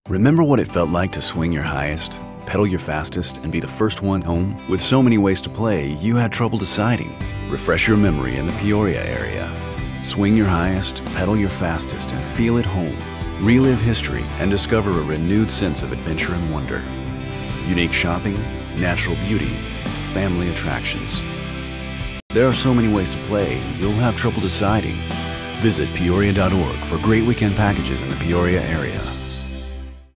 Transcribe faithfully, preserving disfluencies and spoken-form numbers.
Remember what it felt like to swing your highest, pedal your fastest, and be the first one home? With so many ways to play, you had trouble deciding. Refresh your memory in the Peoria area. Swing your highest, pedal your fastest, and feel at home. Relive history and discover a renewed sense of adventure and wonder. Unique shopping, natural beauty, family attractions. There are so many ways to play, you'll have trouble deciding. Visit peoria dot org for great weekend packages in the Peoria area.